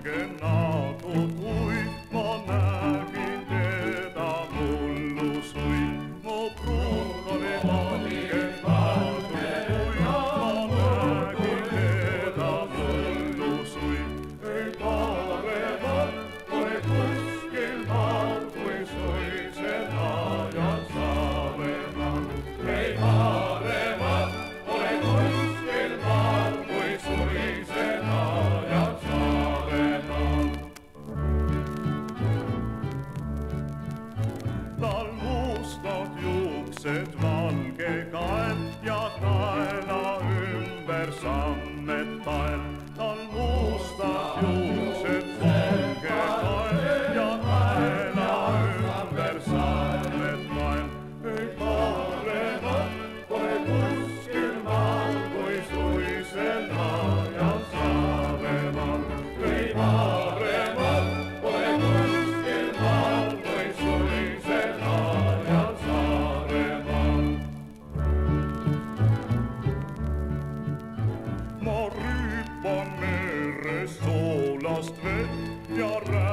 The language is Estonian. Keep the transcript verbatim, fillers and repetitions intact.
valge nagu tui, ma nägin teda mullusui. Mu pruut oli valge nagu tui, ma nägin teda mullusui. Ei paremat pole kuskil maal, kui suised ajad Saaremaal. Ei paremat pole kuskil maal, kui suised ajad Saaremaal. Tal mustad juuksed, valge kael ja kaela ümber sammetael. Tal mustad juuksed, valge kael ja kaela ümber sammetael. Ei paremat pole kuskil maal, kui suised ajad Saaremaal. Ei paremat pole kuskil maal, kui suised ajad Saaremaal. Ma rüüpan meres soolast vett ja